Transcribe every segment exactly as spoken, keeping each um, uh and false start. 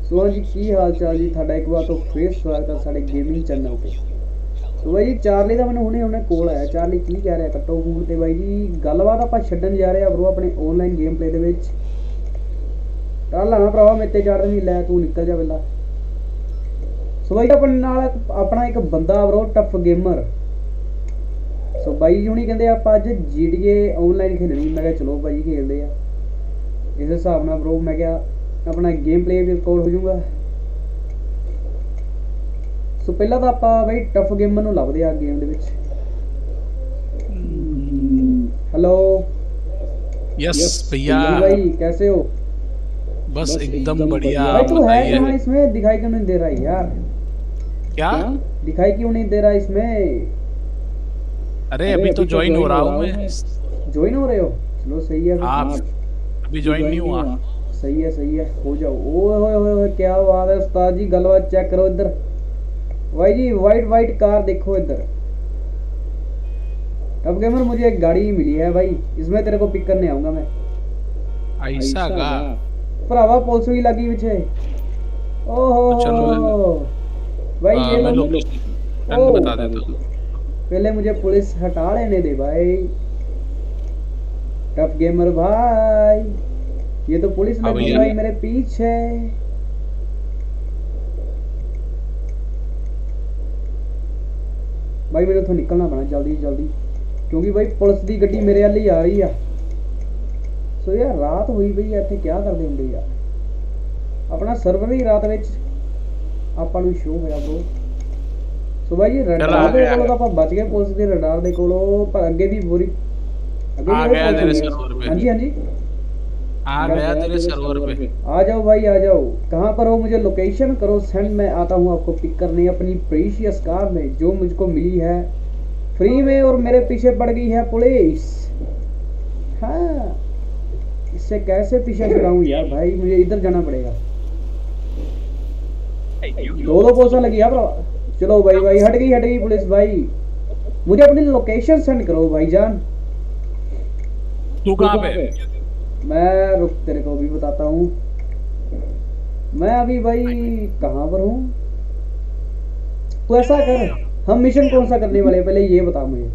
ਸੋ ਜੀ ਕੀ ਹਾਲ ਚਾਲ ਜੀ ਤੁਹਾਡਾ ਇੱਕ ਵਾਰ ਤੋਂ ਫੇਰ ਸਵਾਗਤ ਹੈ ਸਾਡੇ ਗੇਮਿੰਗ ਚੈਨਲ ਤੇ। ਸੋ ਬਾਈ ਜੀ ਚਾਰਲੀ ਦਾ ਮੈਨੂੰ ਹੁਣੇ ਹੁਣੇ ਕੋਲ ਆਇਆ। ਚਾਰਲੀ ਕੀ ਕਹਿ ਰਿਹਾ ਕੱਟੋ ਫੋਨ ਤੇ ਬਾਈ ਜੀ। ਗੱਲਬਾਤ ਆਪਾਂ ਛੱਡਣ ਜਾ ਰਹੇ ਆ ਬਰੋ ਆਪਣੇ ਆਨਲਾਈਨ ਗੇਮ ਪਲੇ ਦੇ ਵਿੱਚ। ਕੱਲ ਆਣਾ ਭਰਾਵਾ ਮੇਤੇ ਚੜ੍ਹਨ ਨਹੀਂ ਲੈ ਤੂੰ ਨਿਕਲ ਜਾ ਪਹਿਲਾਂ। ਸੋ ਬਾਈ ਆਪਣੇ ਨਾਲ ਆਪਣਾ ਇੱਕ ਬੰਦਾ ਬਰੋ ਟਫ ਗੇਮਰ। ਸੋ ਬਾਈ ਜੀ ਹੁਣੀ ਕਹਿੰਦੇ ਆਪਾਂ ਅੱਜ ਜੀ ਟੀ ਏ ਆਨਲਾਈਨ ਖੇਡਣੀ। ਮੈਂ ਕਿਹਾ ਚਲੋ ਭਾਈ ਖੇਡਦੇ ਆ। ਇਸ ਹਿਸਾਬ ਨਾਲ ਬਰੋ ਮੈਂ ਕਿਹਾ अपना गेम प्ले भी रिकॉर्ड हो जाऊगा। सो पहला तो आप भाई टफ गेमर नूं लभदे आ गेम दे विच। हेलो यस भैया भाई कैसे हो? बस एकदम बढ़िया। भाई तू है कहाँ इसमें? दिखाई क्यों नहीं दे रहा है यार? क्या दिखाई क्यों नहीं दे रहा इसमें? अरे अभी तो ज्वाइन हो रहा हूँ मैं। ज्वाइन हो रहे हो? चलो सही है। आप अभी ज्वाइन नहीं हुआ? सही है सही है हो जाओ। ओए होए होए क्या बात है उस्ताद जी। गलबात चेक करो इधर भाई जी। वाइट वाइट कार देखो इधर। अब गेमर मुझे एक गाड़ी मिली है भाई। इसमें तेरे को पिक करने आऊंगा मैं। ऐसा का भरावा पुलिस भी लगी पीछे। ओहो चलो भाई आ, ये मैं लोकेशन बता देता हूं। पहले मुझे पुलिस हटा लेने दे भाई। टफ गेमर भाई ये तो पुलिस लगी भाई मेरे पीछे। भाई मेरे तो निकलना पड़ा जल्दी जल्दी क्योंकि भाई पुलिस की गड्डी मेरे वाली आ रही है। सो यार रात हुई पई है इत्थे क्या करदे हुंदे यार। अपना सर्वर ही रात विच आपां नूं शो होया ब्रो। सो भाई ये रडार दे कोलों तां आपां बच गए पुलिस दे रडार दे कोलों। पर अगे भी बुरी अगे आ गया तेरे सर्वर पे। हां जी हां जी आ गया तेरे सर्वर पे। आ जाओ भाई आ जाओ। कहाँ पर हो मुझे लोकेशन करो सेंड। मैं आता हूँ आपको पिक करने अपनी प्रीशियस कार में जो मुझको मिली है फ्री में और मेरे पीछे पड़ गई है पुलिस। हाँ इससे कैसे पीछे छुड़ाऊं यार भाई। मुझे इधर जाना पड़ेगा। दो दो पोसा लगी है ब्रो। चलो भाई भाई हट गई हट गई पुलिस भाई। मुझे अपनी लोकेशन सेंड करो भाईजान। तू कहाँ पे? मैं रुक तेरे को भी बताता हूँ। मैं अभी भाई कहाँ पर हूँ। तू ऐसा कर हम मिशन कौन सा करने वाले पहले ये बता मुझे।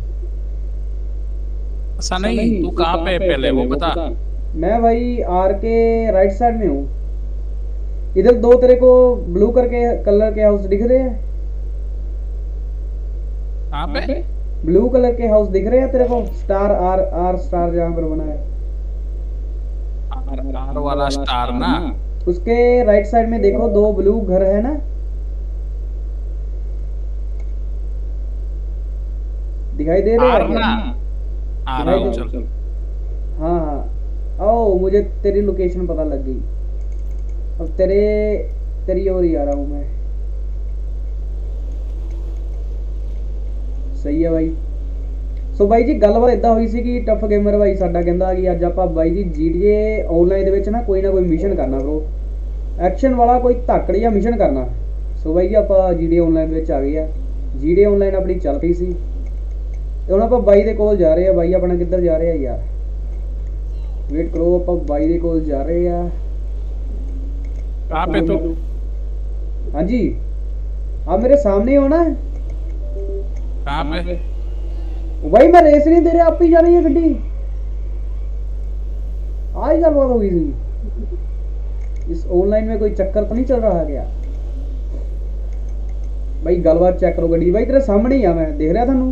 ऐसा नहीं तू कहाँ पे पहले वो बता। मैं भाई आर के राइट साइड में हूँ। इधर दो तेरे को ब्लू करके कलर के हाउस दिख रहे हैं। कहाँ पे? ब्लू कलर के हाउस दिख रहे हैं तेरे को। स्टार आर आर स्टार जहाँ पर बना है आर वाला स्टार ना। उसके राइट साइड में देखो दो ब्लू घर है ना। दिखाई दे रहे हैं ना? आ रहा हूं चल। हाँ हाँ आओ मुझे तेरी लोकेशन पता लग गई। अब तेरे तेरी ओर ही आ रहा हूँ मैं। सही है भाई। सो भाई जी गलबात इदा हुई सी कि टफ गेमर भाई साडा कहंदा कि अज आपां भाई जी जीटीए ऑनलाइन दे विच ना कोई ना कोई मिशन करना ब्रो। एक्शन वाला कोई धाकड़ या मिशन करना। सो भाई जी आपां जीटीए ऑनलाइन विच आ गए आ। जीटीए ऑनलाइन अपनी चल पई सी ते हुण आपां बाई दे कोल जा रहे आ। बाई अपना किधर जा रहे आ यार। वेट करो आपां बाई दे कोल जा रहे आ। कहां पे तू? हां जी आप मेरे सामने हो ना। कहां पे? भाई मैं रेस नहीं दे रहा आप ही जा रही है गड्डी। आज गलबात हो गई थी। इस ऑनलाइन में कोई चक्कर तो नहीं चल रहा है क्या? भाई गलबात चेक करो गड्डी। भाई तेरे सामने ही आ मैं देख रहा थानू।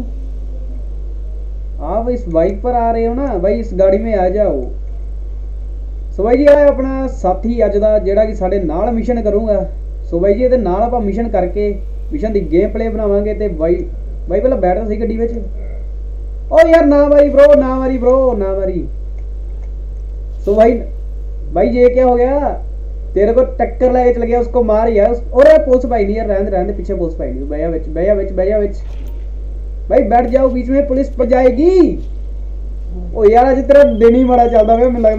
आप इस बाइक पर आ रहे हो ना भाई इस गाड़ी में आ जाओ। सो भाई जी आ अपना साथी अज दा जेड़ा कि साडे नाल मिशन करूंगा। सो भाई जी इहदे नाल आपां मिशन करके मिशन दी गेम प्ले बनावांगे ते भाई भाई पहले बैठ ता सही गड्डी विच। ओ यार ना मारी ब्रो ना मारी ब्रो ना मारी। सो भाई भाई ये क्या हो गया। तेरे को टक्कर लगे चल गया उसको मार यार। और यार पुलिस भाई नहीं यार रहने रहने पीछे पुलिस भाई नहीं। भैया विच भैया विच भैया विच भाई बैठ जाओ बीच में पुलिस पर जाएगी। ओ यार अज तेरा दिन ही बड़ा चलता मैं लगता।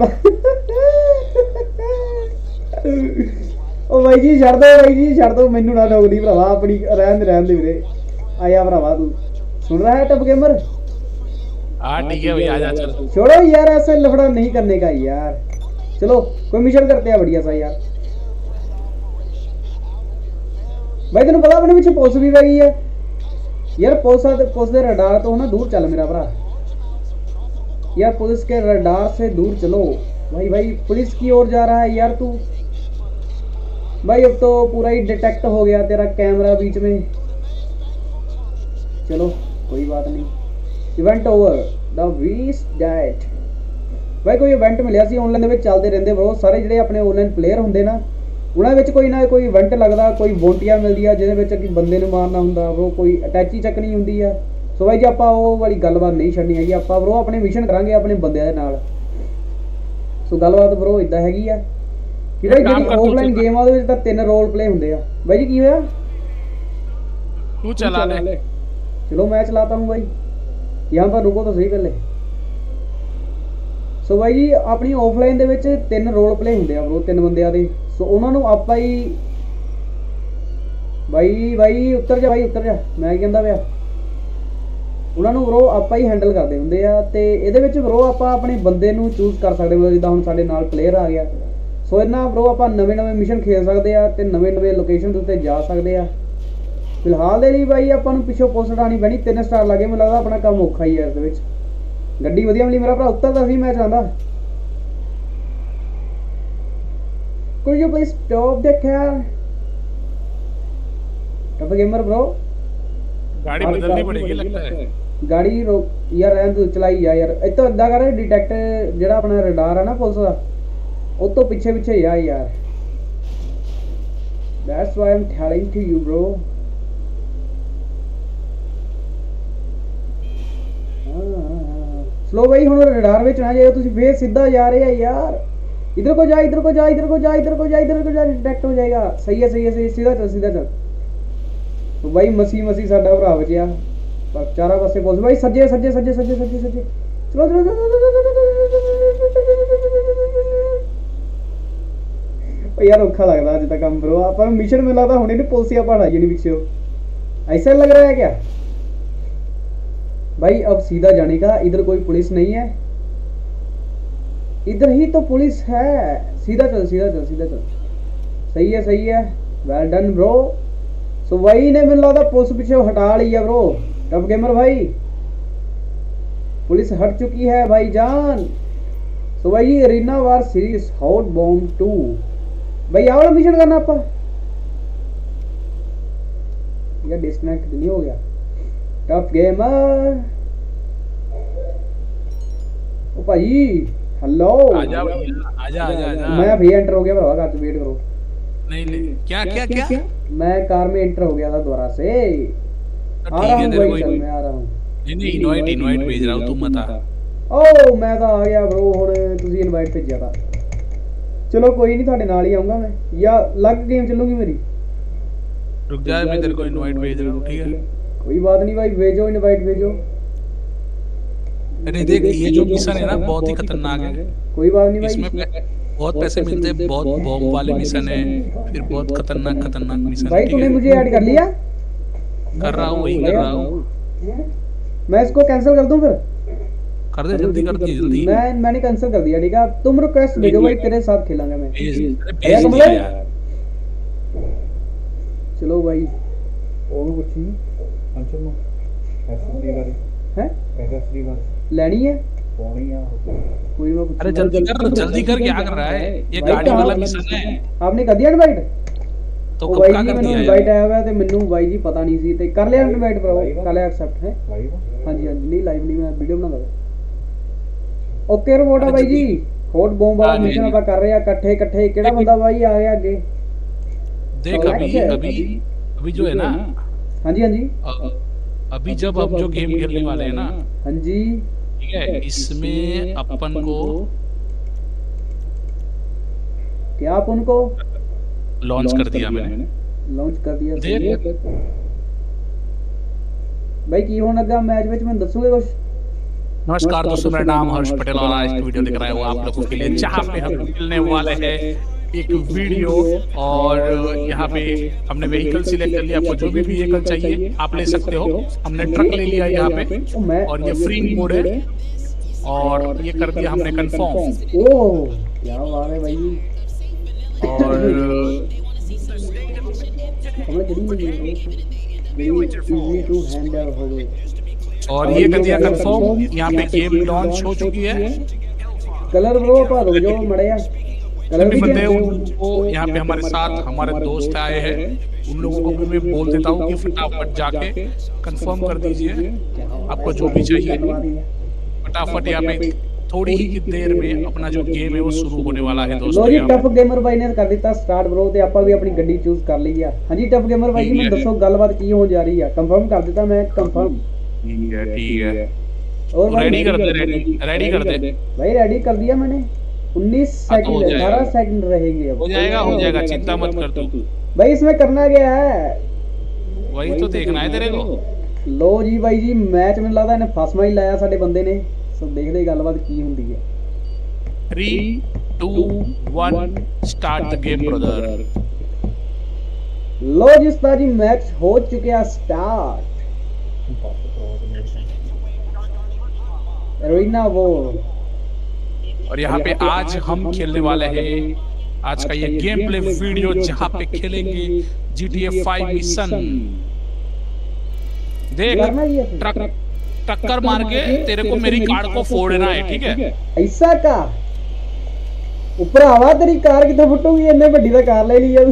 ओ भाई जी छड़ दो भाई जी छड़ दो मैनू ना डोगरी भरावा अपनी रहन रहन दे वीरे। आया भरावा तू सुन रहा है टफ गेमर। हाँ ठीक है भैया आजा चल। छोड़ो यार ऐसे लफड़ा नहीं करने का यार। चलो कोई मिशन करते हैं बढ़िया सा यार। भाई तेन पता अपने पिछे पुलिस भी पै गई है यार। पुलिस पुलिस के रडार तो ना दूर चल मेरा भरा यार, पुलिस के रडार से दूर चलो भाई। भाई पुलिस की ओर जा रहा है यार तू भाई। अब तो पूरा ही डिटेक्ट हो गया तेरा कैमरा बीच में। चलो कोई बात नहीं। इवेंट ओवर द वीस डेट भाई कोई इवेंट मिलिया सी ऑनलाइन दे विच चलदे रहंदे ब्रो। सारे जिहड़े अपने ऑनलाइन प्लेयर हुंदे ना उन्हां विच कोई ना कोई इवेंट लगदा, कोई बोंटियां मिलदी आ जिहदे विच कि बंदे नूं मारना हुंदा ब्रो, कोई अटैची चकनी हुंदी आ। सो भाई जी आपां ओह वाली गलबात नहीं छड्डनी हैगी, आपां ब्रो अपने मिशन करांगे अपने बंदिਆਂ दे नाल। सो गलबात ब्रो इदां हैगी आ कि भाई ਜਿਹੜੀ ऑफलाइन गेम आ ਉਹਦੇ ਵਿੱਚ ਤਾਂ ਤਿੰਨ रोल प्ले ਹੁੰਦੇ ਆ। भाई जी की होया? तू चला ले। चलो मैं चलाता हूँ भाई। यहाँ पर रुको तो सही पहले। सो भाई जी अपनी ऑफलाइन ਦੇ ਵਿੱਚ ਤਿੰਨ रोल प्ले ਹੁੰਦੇ ਆ ब्रो, ਤਿੰਨ ਬੰਦਿਆਂ ਦੇ। सो ਉਹਨਾਂ ਨੂੰ ਆਪਾਂ ਹੀ भाई भाई ਉੱਤਰ ਜਾ भाई ਉੱਤਰ ਜਾ, ਮੈਂ ਕੀ ਕਹਿੰਦਾ ਪਿਆ। ਉਹਨਾਂ ਨੂੰ ब्रो ਆਪਾਂ ਹੀ ਹੈਂਡਲ ਕਰਦੇ ਹੁੰਦੇ ਆ ਤੇ ਇਹਦੇ ਵਿੱਚ ब्रो ਆਪਾਂ ਆਪਣੇ ਬੰਦੇ ਨੂੰ ਚੂਜ਼ ਕਰ ਸਕਦੇ ਹਾਂ। ਜਿੱਦਾਂ ਹੁਣ ਸਾਡੇ ਨਾਲ ਪਲੇਅਰ ਆ ਗਿਆ ਸੋ ਇਹਨਾਂ ब्रो ਆਪਾਂ ਨਵੇਂ ਨਵੇਂ ਮਿਸ਼ਨ ਖੇਡ ਸਕਦੇ ਆ ਤੇ ਨਵੇਂ ਨਵੇਂ ਲੋਕੇਸ਼ਨ ਦੇ ਉੱਤੇ ਜਾ ਸਕਦੇ ਆ। ਫਿਲਹਾਲ ਦੇ ਲਈ ਬਾਈ ਆਪਾਂ ਨੂੰ ਪਿੱਛੋਂ ਪੁਲਿਸ ਉਡਾਣੀ ਪੈਣੀ। ਤਿੰਨ ਸਟਾਰ ਲੱਗੇ, ਮੈਨੂੰ ਲੱਗਦਾ ਆਪਣਾ ਕੰਮ ਔਖਾ ਹੀ ਹੈ ਇਸ ਦੇ ਵਿੱਚ। ਗੱਡੀ ਵਧੀਆ ਮਿਲੀ ਮੇਰਾ ਭਰਾ, ਉੱਤਰਦਾ ਸੀ ਮੈਂ ਚਾਹੁੰਦਾ। Could you please stop the car? Top gamer bro गाड़ी बदलनी पड़ेगी लगता है। गाड़ी रोक यार, रहन तू चलाई जा यार। इतो इदा कर डिटेक्ट जेड़ा अपना रडार है ना पुलिस दा ਉਹ ਤੋਂ ਪਿੱਛੇ ਪਿੱਛੇ ਆ ਯਾਰ। That's why I'm telling to you bro। Slow भाई ਹੁਣ रडार ਵਿੱਚ ਨਾ ਜਾਇਓ ਤੁਸੀਂ, ਫੇਰ ਸਿੱਧਾ ਜਾ ਰਹੇ ਆ यार। इधर को जा, इधर को जा, इधर को जा, इधर को जा, इधर को जा, डिटेक्ट हो जाएगा। सही है सही है सही, सीधा चल सीधा चल। तो भाई मसी मसी साडा भरा बचिया पर चारा पासे पुलिस। भाई सज्जे सज्जे सज्जे सज्जे सज्जे सज्जे चलो चलो यार औखा लगता अज तक काम ब्रो। आप मिशन मिला था हुणे ने पुलिस पहाड़ा जी नहीं पीछे। ऐसा लग रहा है क्या भाई? अब सीधा जाने का, इधर कोई पुलिस नहीं है, इधर ही तो पुलिस है। सीधा चल सीधा चल सीधा चल। सही है सही है, वेल डन ब्रो। सो वही ने मिल रहा था पुलिस पीछे हटा ली है ब्रो। टॉप गेमर भाई पुलिस हट चुकी है भाई जान। सो भाई arena war series hot bomb two भाई आ वाला मिशन करना आपा यार। डिस्कनेक्ट नहीं हो गया टॉप गेमर। ओ भाई हेलो आजा आजा आजा आजा। मैं भी एंटर हो गया भरा, कार से वेट करो। नहीं नहीं क्या क्या क्या मैं कार में एंटर हो गया था दोबारा से। आ रहा हूँ भाई, चल मैं आ रहा हूँ। नहीं नहीं इनवाइट इनवाइट भेज रहा हूँ, तुम मत आ। ओ मैं तो आ गया ब्रो, हुण तुसी इनवाइट भेजिया था। चलो कोई नहीं, ਤੁਹਾਡੇ ਨਾਲ ਹੀ ਆਉਂਗਾ मैं। या अलग गेम चलूंगी मेरी? रुक जा, मैं तेरे को इनवाइट भेज रहा हूँ, ठीक है? कोई बात नहीं भाई, भेजो इनवाइट भेजो। अरे देख ये जो मिशन है ना बहुत ही खतरनाक है। कोई बात नहीं भाई, इसमें बहुत पैसे मिलते हैं, बहुत बॉम्ब वाले मिशन है, फिर बहुत खतरनाक खतरनाक मिशन। भाई तूने मुझे ऐड कर लिया? कर रहा हूँ, वही कर रहा हूँ। मैं इसको कैंसिल कर दूं फिर? कर दे जल्दी कर दे जल्दी। मैं मैंने कैंसिल कर दिया, ठीक है? तुम रिक्वेस्ट भेजो भाई, तेरे साथ खेलांगा मैं। भेज दिया यार। चलो भाई और कुछ नहीं अंचल नो एसएसडी वाली है, एसएसडी वाली लेनी है कौन है कोई ना। अरे जल्दी कर जल्दी कर, क्या कर रहा है? ये गाड़ी वाला मिशन है। आपने कर दिया इनवाइट? तो कब का कर दिया? इनवाइट आया हुआ है ते मेनू भाई जी पता नहीं सी ते कर लिया इनवाइट ब्रो, कर लिया एक्सेप्ट है। हां जी हां जी, नहीं लाइव नहीं, मैं वीडियो बनादा। ओके रिपोर्ट है भाई जी, हॉट बॉम्ब वाला मिशन ਆਪਾਂ ਕਰ ਰਹੇ ਆ ਇਕੱਠੇ ਇਕੱਠੇ। ਕਿਹੜਾ ਬੰਦਾ ਭਾਈ ਆ ਗਿਆ ਅੱਗੇ? देख अभी अभी अभी जो है ना, हाँ जी हाँ जी, अभी जब हम जो गेम खेलने वाले हैं ना, हाँ जी ठीक है, इसमें अपन को क्या आप उनको लॉन्च कर दिया मैंने, लॉन्च कर दिया। देख भाई की होने लगा मैच में, मैं दसूंगा कुछ। नमस्कार दोस्तों, मेरा नाम हर्ष पटेल और आज की वीडियो दिख रहा है वो आप लोगों के लिए, जहाँ पे हम मिलने वाले हैं एक वीडियो। और यहाँ पे हमने व्हीकल सिलेक्ट कर लिया, आपको जो भी व्हीकल चाहिए आप ले सकते हो। हमने ट्रक ले लिया यहाँ पे और ये फ्री मोड है और ये कर दिया हमने कंफर्म। ओह क्या बात है भाई। और हमने ਕਿਹੜੀ ਲਈ ਜਿਹੜੀ ਈਜ਼ੀ ਟੂ ਹੈਂਡਲ ਹੋਵੇ। और ये कर दिया कंफर्म, यहाँ पे गेम लॉन्च हो चुकी है। कलर ब्रो पा दो जो मड़े यार कलर भी बंदे उनको यहाँ पे हमारे साथ हमारे दोस्त आए हैं, उन लोगों को भी मैं बोल देता हूँ कि फटाफट जाके कंफर्म कर दीजिए आपको जो भी चाहिए। फटाफट यहाँ पे थोड़ी ही देर में अपना जो गेम है वो शुरू होने वाला है दोस्तों। लो जी टफ गेमर भाई ने कर ਦਿੱਤਾ ਸਟਾਰਟ ਬ్రో ਤੇ ਆਪਾਂ ਵੀ ਆਪਣੀ ਗੱਡੀ ਚੂਜ਼ ਕਰ ਲਈ ਆ। ਹਾਂਜੀ ਟਫ ਗੇਮਰ ਭਾਈ ਜੀ ਮੈਨੂੰ ਦੱਸੋ ਗੱਲਬਾਤ ਕੀ ਹੋਣ ਜਾ ਰਹੀ ਆ। ਕੰਫਰਮ ਕਰ ਦਿੱਤਾ ਮੈਂ ਕੰਫਰਮ। ठीक है ठीक है और रेडी कर दे रेडी रेडी कर दे भाई रेडी कर दिया मैंने। उन्नीस सेकंड अठारह सेकंड रहेंगे अब। हो जाएगा हो जाएगा चिंता मत कर तू भाई इसमें करना क्या है वही तो देखना है तेरे को। लो जी भाई जी मैच ਮੈਨੂੰ ਲੱਗਦਾ ਇਹਨੇ ਫਸਮਾ ਹੀ ਲਾਇਆ ਸਾਡੇ ਬੰਦੇ ਨੇ। ਸੋ ਦੇਖਦੇ ਗੱਲਬਾਤ ਕੀ ਹੁੰਦੀ ਹੈ। three two one start the game brother. लो जी उस्ताद जी मैच हो चुका स्टार्ट। एरिना वो और यहाँ पे आज हम खेलने वाले हैं आज का ये गेम प्ले वीडियो जहाँ पे खेलेंगे G T A five mission. देख ट्रक टक्कर मार के तेरे को मेरी कार को फोड़ना है ठीक है। ऐसा का ऊपर आवा तेरी कार कितने फुटूगी इतने बड़ी दा कार ले लिया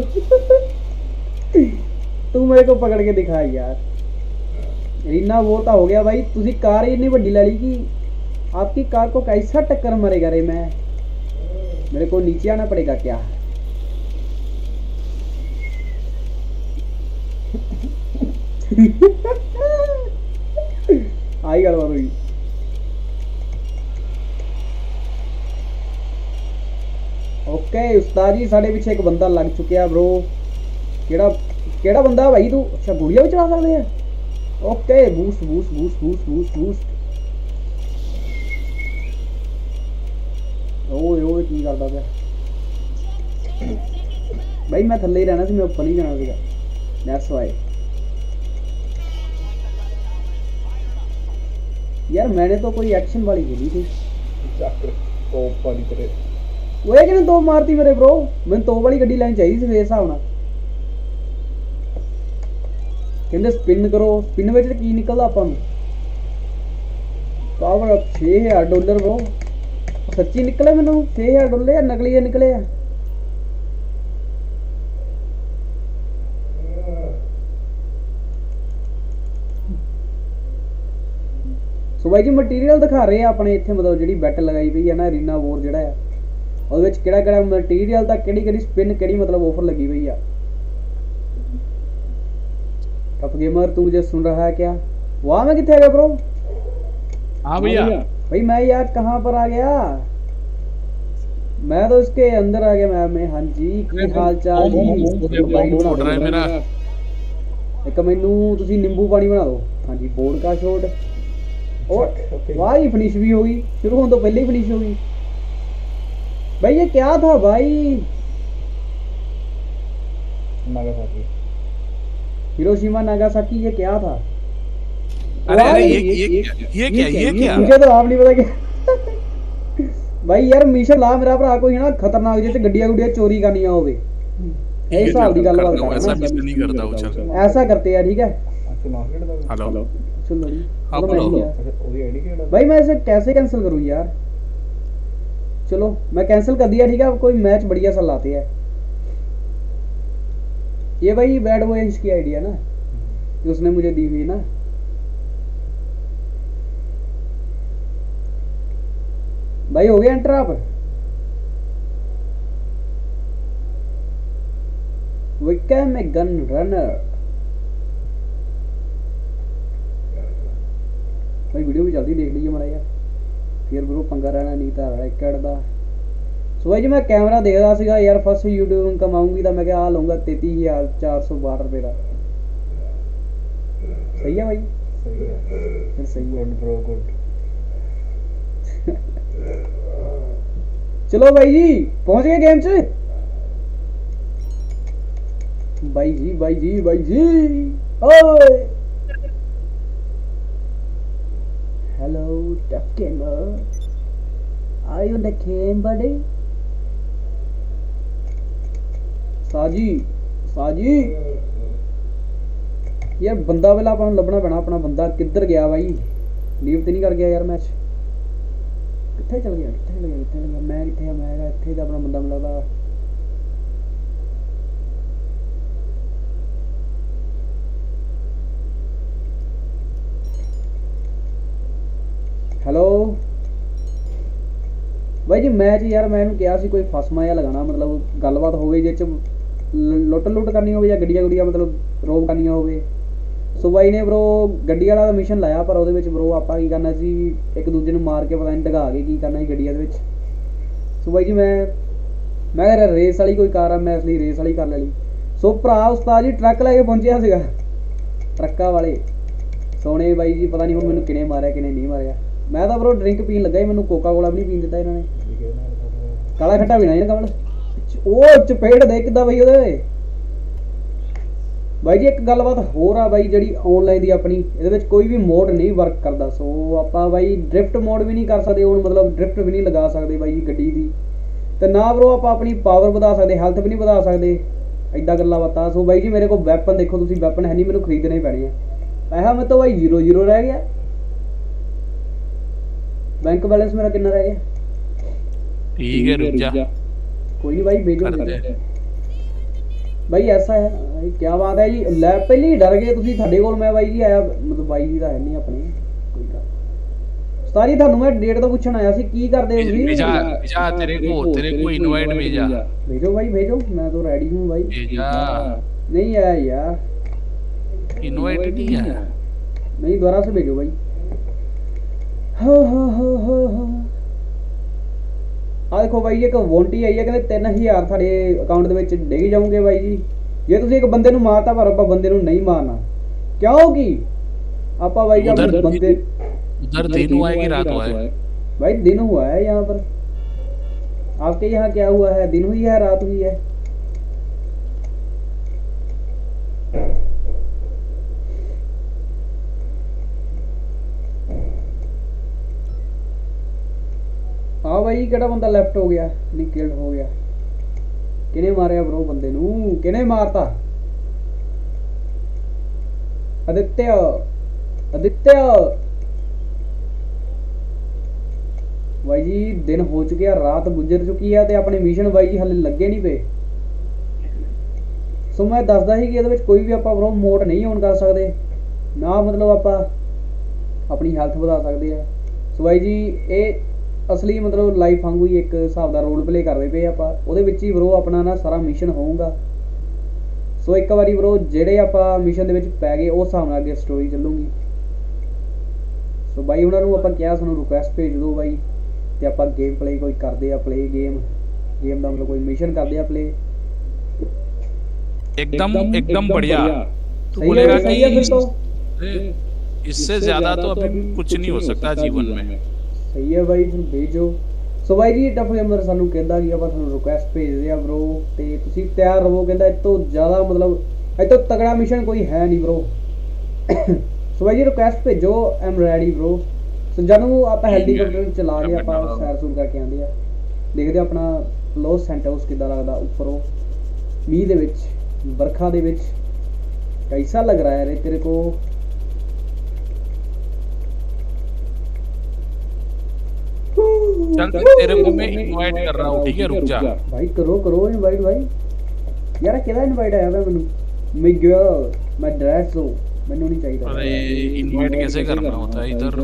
तू मेरे को पकड़ के दिखा यार। रीना वो तो हो गया भाई तुसी कार ही इतनी बड़ी ले ली कि आपकी कार को कैसा टक्कर मारेगा रे। मैं मेरे को नीचे आना पड़ेगा क्या। आई गल बात हुई। ओके उस्ताद जी साडे पीछे एक बंदा लग चुका ब्रो। केड़ा केड़ा बंदा भाई तू। अच्छा गुड़िया भी चला सकते हैं। Okay boost boost boost boost boost boost ओए ओए की करदा पिया भाई। मैं थल्ले ही रहना सी मैं ऊपर नहीं जाना सीगा। दैट्स व्हाई यार मैंने तो कोई एक्शन वाली खेली थी। तो वाली तेरे ओए किने दो मारती मेरे ब्रो। मैं तो वाली गड्डी लेनी चाहिए सी मेरे हिसाब नाल। कहते स्पिन करो स्पिन में की निकलता अपन पावर अप छे हजार डॉलर ब्रो। सच्ची निकले मैनू छे हजार डॉलर या नकली है निकले है। सो भाई जी मटीरियल दिखा रहे हैं अपने इत्थे मतलब जिहड़ी बैट लगाई पई है ना रीना वॉर जिहड़ा है ਉਹਦੇ ਵਿੱਚ ਕਿਹੜਾ ਕਿਹੜਾ ਮਟੀਰੀਅਲ ਤਾਂ ਕਿਹੜੀ ਕਿਹੜੀ ਸਪਿਨ ਕਿਹੜੀ मतलब ऑफर लगी हुई है। टफ गेमर तू मुझे सुन रहा है क्या। वहाँ मैं कितने गया ब्रो। हाँ भैया भाई मैं यार कहाँ पर आ गया। मैं तो इसके अंदर आ गया मैं में। हाँ जी की हाल चाल जी मेरा एक मैनू तुसी नींबू पानी बना दो। हाँ जी बोर्ड का शॉट और वाह ही फिनिश भी होगी। शुरू होने तो पहले ही फिनिश होगी भाई। ये क्या था भाई। नागासाकी हिरोशिमा नागासाकी ये क्या था। अरे अरे ये ये ये क्या ये क्या मुझे तो आप नहीं पता क्या भाई। यार मिशन ला मेरा भरा कोई ना खतरनाक जिस गड्डियां गुड्डियां चोरी करनी होवे ए हिसाब दी गल बात ऐसा मिशन नहीं करता वो। चल ऐसा करते हैं ठीक है। अच्छा मार्केट दा हेलो चलो जी हाँ, चलो मैं बोलो। नहीं अच्छा ओदी आईडी केड़ा भाई मैं इसे कैसे कैंसिल करूं यार। चलो मैं कैंसिल कर दिया ठीक है। अब कोई मैच बढ़िया सा लाते हैं। ये भाई बैड वॉइस की आइडिया ना कि उसने मुझे दी हुई ना। भाई हो गया एंटर आप। विकेम में गन रनर भाई वीडियो भी जल्दी देख लीजिए माड़ा यार फिर ब्रो पंगा रहना नहीं था रैकेट दा। सो भाई जी मैं कैमरा देख रहा सीगा यार फर्स्ट यूट्यूब कमाऊंगी तो मैं क्या आ लूंगा तैतीस हजार चार सौ बारह रुपए का। सही है भाई सही है फिर सही है। Good bro good. चलो भाई जी पहुंच गए गेम से। भाई जी भाई जी भाई जी ओए hello tough gamer are you in the game buddy. साजी साजी यार बंदा वाला अपन लभना पैना अपना बंदा किधर गया भाई लीव तो नहीं कर गया यार मैच कितने चल गया कितने चल गया कितने चल गया मैं कितने मैं इतने का अपना बंदा मिला था हेलो भाई जी मैच यार मैं क्या सी कोई फसमा या लगाना मतलब गलबात होवे जे च लुट लुट करनी होवे या गड्डियां गुड़ियां मतलब रोब करनी होवे सो भाई ने ब्रो गड्डी वाला मिशन लाया पर ਉਹਦੇ ਵਿੱਚ ब्रो ਆਪਾਂ ਕੀ ਕਰਨਾ ਸੀ ਇੱਕ ਦੂਜੇ ਨੂੰ ਮਾਰ ਕੇ ਪਤਾ ਨਹੀਂ ਢਗਾ ਕੇ ਕੀ ਕਰਨਾ ਸੀ ਗੱਡੀਆਂ ਦੇ ਵਿੱਚ ਸੋ ਭਾਈ ਜੀ ਮੈਂ ਮੈਂ ਕਿਹਾ ਰੇਸ ਵਾਲੀ ਕੋਈ ਕਾਰ ਆ ਮੈਂ ਇਸ ਲਈ ਰੇਸ ਵਾਲੀ ਕਰ ਲੈ ਲਈ ਸੋ ਭਰਾ ਉਸਤਾਦ ਜੀ ਟਰੱਕ ਲੈ ਕੇ ਪਹੁੰਚਿਆ ਸੀਗਾ ਟਰੱਕਾਂ ਵਾਲੇ ਸੋਹਣੇ ਬਾਈ ਜੀ ਪਤਾ ਨਹੀਂ ਹੁਣ ਮੈਨੂੰ ਕਿਨੇ ਮਾਰਿਆ ਕਿਨੇ ਨਹੀਂ ਮਾਰਿਆ ਮੈਂ ਤਾਂ ਬ్రో ਡਰਿੰਕ ਪੀਣ ਲੱਗਾ ਹੀ ਮੈਨੂੰ ਕੋਕਾ ਕੋਲਾ ਵੀ ਨਹੀਂ ਪੀਣ ਦਿੱਤਾ ਇਹਨਾਂ ਨੇ ਕਾਲਾ ਖੱਟਾ ਪੀਣਾ ਇਹਨਾਂ ਕਮਲ ਉਹ ਚਪੇੜ ਦੇ ਕਿੱਦਾਂ ਬਈ ਉਹਦੇ ਬਾਈ ਜੀ ਇੱਕ ਗੱਲਬਾਤ ਹੋਰ ਆ ਬਾਈ ਜਿਹੜੀ ਆਨਲਾਈਨ ਦੀ ਆਪਣੀ ਇਹਦੇ ਵਿੱਚ ਕੋਈ ਵੀ ਮੋਡ ਨਹੀਂ ਵਰਕ ਕਰਦਾ ਸੋ ਆਪਾਂ ਬਾਈ ਡ੍ਰਿਫਟ ਮੋਡ ਵੀ ਨਹੀਂ ਕਰ ਸਕਦੇ ਹੁਣ ਮਤਲਬ ਡ੍ਰਿਫਟ ਵੀ ਨਹੀਂ ਲਗਾ ਸਕਦੇ ਬਾਈ ਜੀ ਗੱਡੀ ਦੀ ਤੇ ਨਾ ਬ్రో ਆਪਾਂ ਆਪਣੀ ਪਾਵਰ ਵਧਾ ਸਕਦੇ ਹੈਲਥ ਵੀ ਨਹੀਂ ਵਧਾ ਸਕਦੇ ਐਦਾਂ ਗੱਲਾਂ ਬਾਤਾਂ ਸੋ ਬਾਈ ਜੀ ਮੇਰੇ ਕੋਲ ਵੈਪਨ ਦੇਖੋ ਤੁਸੀਂ ਵੈਪਨ ਹੈ ਨਹੀਂ ਮੈਨੂੰ ਖਰੀਦਣੇ ਪੈਣੇ ਆ ਪੈਸਾ ਮੇਰੇ ਤੋਂ ਬਾਈ ਜ਼ੀਰੋ ਜ਼ੀਰੋ ਰਹਿ ਗਿਆ बैंक बैलेंस मेरा कितना रह गया ठीक है रुक जा कोई नहीं भाई भेजो भाई ऐसा है भाई क्या बात है जी लैब पहले ही डर गए तुसी ਤੁਹਾਡੇ ਕੋਲ ਮੈਂ ਬਾਈ ਜੀ ਆਇਆ ਮਤਲਬ ਬਾਈ ਜੀ ਦਾ ਹੈ ਨਹੀਂ ਆਪਣੇ ਕੋਈ ਗੱਲ ਸਾਰੀ ਤੁਹਾਨੂੰ ਮੈਂ ਡੇਟ ਤੋਂ ਪੁੱਛਣ ਆਇਆ ਸੀ ਕੀ ਕਰਦੇ ਹੋ ਜੀ भेजा भेजा तेरे को तेरे को इनवाइट भेजा भेजो भाई भेजो मैं तो रेडी हूं भाई भेजा नहीं आया यार इनवाइट नहीं है नहीं दोबारा से भेजो भाई हाँ हाँ हाँ हाँ हाँ ਆ ਦੇਖੋ ਬਾਈ ਇੱਕ ਵੌਂਟੀ ਆਈ ਹੈ ਕਹਿੰਦੇ ਤਿੰਨ ਹਜ਼ਾਰ ਤੁਹਾਡੇ ਅਕਾਊਂਟ ਦੇ ਵਿੱਚ ਡਿੱਗ ਜਾਓਗੇ ਬਾਈ ਜੀ ਜੇ ਤੁਸੀਂ ਇੱਕ ਬੰਦੇ ਨੂੰ ਮਾਰਤਾ ਪਰ ਆਪਾਂ ਬੰਦੇ ਨੂੰ ਨਹੀਂ ਮਾਰਨਾ ਕਿਉਂਕਿ ਆਪਾਂ ਬਾਈ ਜੀ ਆਪਣੇ ਬੰਦੇ उधर दिन हुआ है कि रात हुआ है भाई दिन हुआ है यहाँ पर आपके यहाँ क्या हुआ है दिन हुई है रात हुई है हाँ भाई केड़ा बंदा लेफ्ट हो गया नहीं किल्ड हो गया किने मारे ब्रो बंदे नू किने मारता आदित्य आदित्य भाई जी दिन हो चुके हैं रात गुजर चुकी है ते अपने मिशन भाई जी हले लगे नहीं पे सो मैं दसदा ही कि ਇਹਦੇ ਵਿੱਚ ਕੋਈ ਵੀ ਆਪਾਂ ब्रो मोड नहीं ऑन कर सकते ना मतलब ਆਪਾਂ अपनी हेल्थ ਵਧਾ ਸਕਦੇ ਆ सो भाई जी ਇਹ असली मतलब लाइफ वांगू ही एक हिसाब का रोल प्ले करते पे आप ਉਹਦੇ ਵਿੱਚ ਹੀ ब्रो अपना ना सारा मिशन होऊगा सो एक बारी ब्रो ਜਿਹੜੇ ਆਪਾਂ मिशन ਦੇ ਵਿੱਚ ਪੈ ਗਏ ਉਸ ਹਿਸਾਬ ਨਾਲ ਅੱਗੇ ਸਟੋਰੀ ਚੱਲੂਗੀ ਸੋ ਬਾਈ ਉਹਨਾਂ ਨੂੰ ਆਪਾਂ ਕਿਹਾ ਸਾਨੂੰ ਰਿਕੁਐਸਟ ਭੇਜ ਦਿਓ ਬਾਈ ਤੇ ਆਪਾਂ ਗੇਮ ਪਲੇ ਕੋਈ ਕਰਦੇ ਆ ਪਲੇ ਗੇਮ गेम ਦਾ मतलब कोई मिशन करते हैं प्ले एकदम एकदम बढ़िया तो सही बोलेगा है, सही है फिर तो कि इससे ज्यादा तो अभी कुछ नहीं हो सकता जीवन में। सही है भाई फिर भेजो। सो भाई जी टफ गेमर सानू कहंदा कि ਆਪਾਂ ਤੁਹਾਨੂੰ ਰਿਕੁਐਸਟ ਭੇਜਦੇ ਆ bro ਤੇ ਤੁਸੀਂ ਤਿਆਰ ਰਹੋ, ਕਹਿੰਦਾ ਇਸ ਤੋਂ ਜ਼ਿਆਦਾ मतलब ਇਸ ਤੋਂ ਤਗੜਾ ਮਿਸ਼ਨ ਕੋਈ ਹੈ ਨਹੀਂ bro। ਸੋ ਭਾਈ ਜੀ ਰਿਕੁਐਸਟ ਭੇਜੋ, ਆਮ ਰੈਡੀ bro। ਸੋ ਜਾਨੂੰ ਆਪਾਂ ਹੈਲੀਕਾਪਟਰ ਚਲਾ ਕੇ ਆਪਾਂ ਸੈਰ ਸੂਰ ਕਰਕੇ ਆਂਦੇ ਆ, ਦੇਖਦੇ ਆਪਣਾ ਲੋਸ ਸੈਂਟੋਸ ਕਿੱਦਾਂ ਲੱਗਦਾ ਉੱਪਰੋਂ ਮੀਂਹ ਦੇ ਵਿੱਚ बरखा दे विच। कैसा लग रहा है रे तेरे को? चल तेरे को मैं इनवाइट कर रहा हूं, ठीक है रुक जा भाई। करो करो इनवाइट भाई। यार केदा इनवाइट आया है मेनू? मिगल मैं ड्रेस हो मेनू नहीं चाहिए। अरे इनवाइट कैसे करना होता है इधर?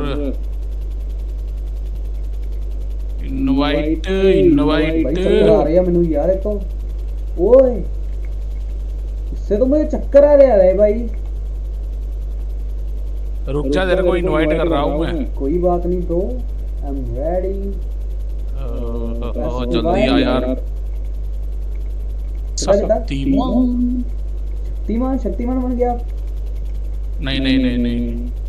इनवाइट इनवाइट भाई चक्कर आ रही है मेनू यार। तो ओए इससे तो मुझे चक्कर आ रहा है भाई। रुक जा तेरे को इनवाइट कर रहा हूं मैं। कोई बात नहीं ब्रो, आई एम रेडी। जल्दी आ यार। शक्तिमान शक्तिमान शक्तिमान बन गया? नहीं नहीं नहीं नहीं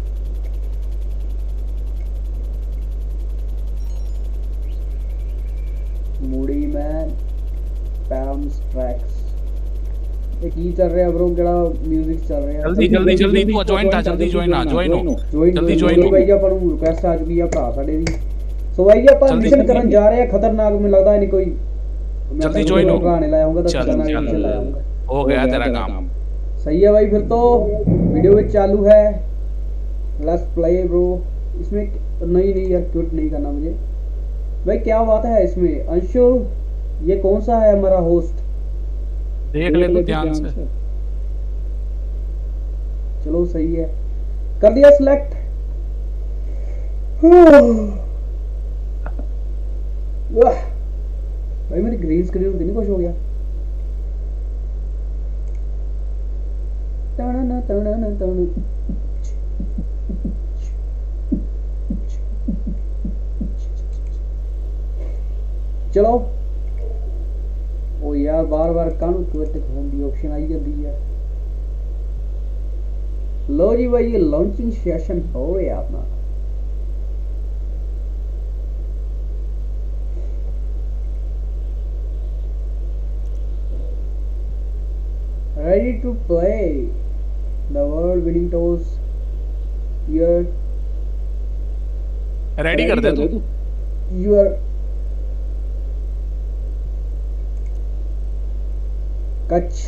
मूडी मैन पैम्स ट्रैक्स की चल रहा है ब्रो, केड़ा म्यूजिक चल रहा है? जल्दी जल्दी जल्दी तू ज्वाइन था, जल्दी ज्वाइन आ ज्वाइन हो जल्दी ज्वाइन हो भाई। ਆਪਾਂ ਨੂੰ ਰਿਕੁਐਸਟ ਆ ਚੁੱਕੀ ਆ ਭਰਾ ਸਾਡੇ ਦੀ। ਸੋ ਭਾਈ ਆਪਾਂ ਮਿਸ਼ਨ ਕਰਨ ਜਾ ਰਹੇ ਆ ਖਤਰਨਾਕ, ਮੈਨੂੰ ਲੱਗਦਾ ਨਹੀਂ ਕੋਈ जल्दी ज्वाइन हो। ਭਰਾ ਨੇ ਲਾਇਆ ਹੋਊਗਾ ਤਾਂ ਖਤਰਨਾਕ ਮਿਸ਼ਨ ਲਾਇਆ ਹੋਊਗਾ। हो गया तेरा काम। सही है भाई, फिर तो वीडियो भी चालू है। Let's play bro. इसमें नहीं नहीं यार, क्विट नहीं करना मुझे भाई। क्या बात है इसमें अंशुल, ये कौन सा है हमारा होस्ट? देख ले तो ध्यान से। चलो सही है, कर दिया सिलेक्ट। वाह भाई, मेरी ग्रीन स्क्रीन कितनी खुश हो गया। ताना ताना ताना। चलो ओ यार, बार बार कानू क्विट होने की ऑप्शन आई जाती है। लो जी भाई, ये लॉन्चिंग सेशन हो गया अपना। Ready to play the world winning toss here. Ready कर दे तू। Your कच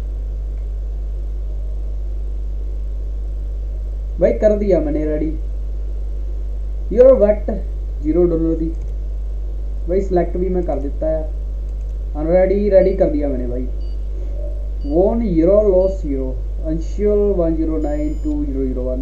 भाई कर दिया मैंने ready. Your wait zero dollar दी भाई, सिलेक्ट भी मैं कर देता है। अनरेडी रेडी कर दिया मैंने भाई। One euro loss euro Anshul one zero nine two zero zero one.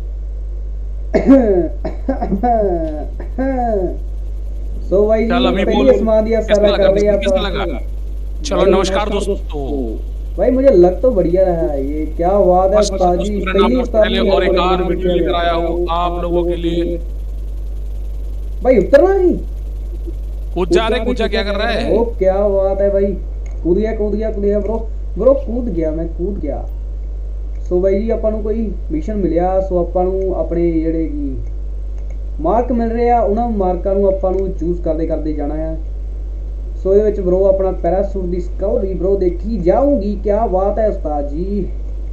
So भाई पहले आसमान दिया सारा कर लिया था। चलो नमस्कार दोस्तों। भाई मुझे लग तो बढ़िया रहा है ये, क्या बात है उस्ताद जी। पहली उस्ताद और एक और वीडियो लेकर आया हूं आप लोगों के लिए। भाई उतरना नहीं, कूद जा रहे, कूद जा, क्या कर रहा है? ओ क्या बात है भाई, कूद गया कूद गया कूद गया ब्रो ब्रो कूद गया मैं कूद गया। सो भाई जी ਆਪਾਂ ਨੂੰ ਕੋਈ ਮਿਸ਼ਨ ਮਿਲਿਆ। ਸੋ ਆਪਾਂ ਨੂੰ ਆਪਣੇ ਜਿਹੜੇ ਕੀ ਮਾਰਕ ਮਿਲ ਰਹੇ ਆ, ਉਹਨਾਂ ਮਾਰਕਾਂ ਨੂੰ ਆਪਾਂ ਨੂੰ ਚੂਜ਼ ਕਰਦੇ ਕਰਦੇ ਜਾਣਾ ਆ। ਸੋ ਇਹਦੇ ਵਿੱਚ ਬ్రో ਆਪਣਾ ਪੈਰਾਸ਼ੂਟ ਦੀ ਸਕਿਉਰਿਟੀ ਬ్రో ਦੇਖੀ ਜਾਊਗੀ। ਕੀ ਬਾਤ ਹੈ ਉਸਤਾਦ ਜੀ।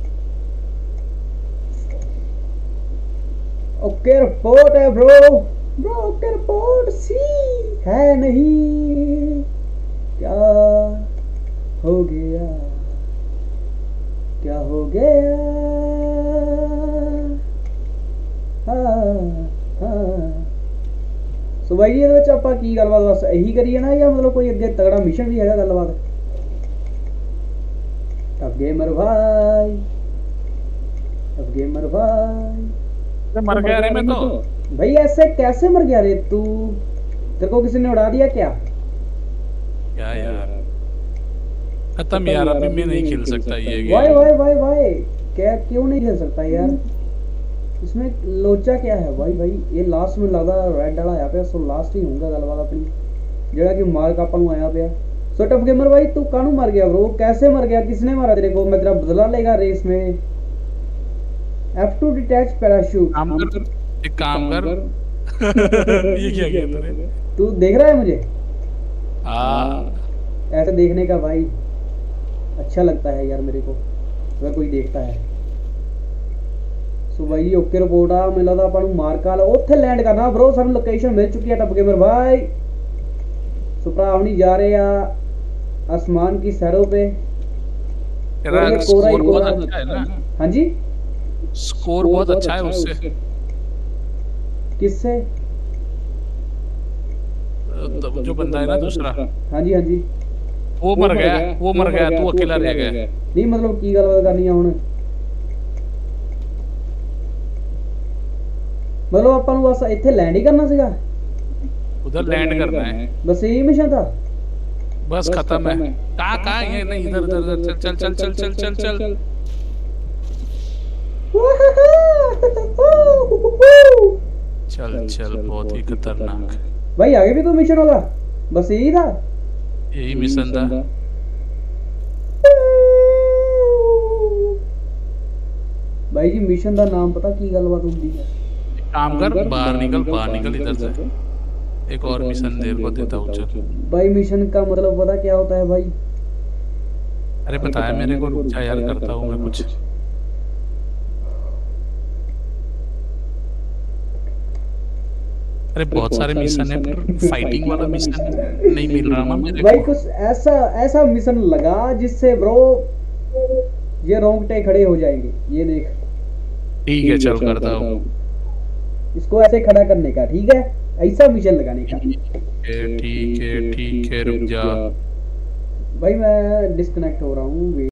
ओके रिपोर्ट है ब्रो ब्रो ओके रिपोर्ट सी है नहीं, क्या हो गया क्या हो गया। हाँ हाँ सो भाई ਇਹਦੇ ਵਿੱਚ ਆਪਾਂ ਕੀ ਗੱਲਬਾਤ ਬਸ ਇਹੀ ਕਰੀਏ ਨਾ, ਜਾਂ ਮਤਲਬ ਕੋਈ ਅੱਗੇ ਤਗੜਾ ਮਿਸ਼ਨ ਵੀ ਹੈਗਾ ਗੱਲਬਾਤ? अब गेमर भाई अब गेमर भाई मर गया रे मैं तो। भाई ऐसे कैसे मर गया रे तू? तेरे को किसी ने उड़ा दिया क्या? क्या यार खत्म यार, अभी मैं नहीं खेल सकता ये गेम। भाई भाई भाई भाई क्या क्यों नहीं खेल सकता यार? इसमें लोचा क्या है भाई? भाई ये लास्ट में लगा रेड वाला आया पे, सो लास्ट ही होगा गलबात अपनी जेड़ा कि मार का अपन आया पे। सो टफ गेमर भाई तू कानू मर गया ब्रो? कैसे मर गया? किसने मारा तेरे को? मैं तेरा बदला लेगा रेस में। F to detach parachute. काम कर, एक काम कर। ये क्या किया तूने? तू देख रहा है मुझे? हाँ ऐसे देखने का भाई अच्छा लगता है यार मेरे को, अगर कोई देखता है। सो भाई ओके रिपोर्ट आ मिला था अपन मार का उत्थे लैंड करना ब्रो। सानू लोकेशन मिल चुकी है टप गेमर भाई। सो भरावनी जा रहे आ आसमान की सैरों पे। तेरा स्कोर बहुत अच्छा है ना? हाँ जी स्कोर बहुत अच्छा है उससे। किससे? तो जो बंदा है ना दूसरा। हाँ जी हाँ जी वो मर गया, वो मर गया, तू अकेला रह गया। नहीं मतलब की गलबात करनी है हुण? मतलब अपन ਨੂੰ बस ਇੱਥੇ लैंड ही करना ਸੀਗਾ? उधर लैंड करना है बस यही मिशन था? बस खत्म है। कहां कहां ये नहीं, इधर इधर चल चल चल चल चल चल चल चल चल बहुत ही खतरनाक भाई। आगे भी कोई मिशन होगा? बस यही था? यही मिशन था भाई जी। मिशन का नाम पता की गलबात होती है? काम कर, बाहर निकल, बाहर निकल इधर से। एक और मिशन देर को देता हूँ चल। भाई मिशन का मतलब पता क्या होता है भाई? अरे बताया मेरे को, रुक जा यार करता हूँ मैं कुछ। अरे बहुत सारे मिशन है पर फाइटिंग वाला मिशन नहीं मिल रहा ना मेरे को। भाई कुछ ऐसा ऐसा मिशन लगा जिससे ब्रो ये रोंगटे खड़े हो जाएंगे, ये देख। ठीक है चल करता हूँ। इसको ऐसे खड़ा करने का, ठीक है, ऐसा मिशन लगाने का। ठीक है ठीक है ठीक है रुक जा। भाई मैं डिस्कनेक्ट हो रहा हूँ।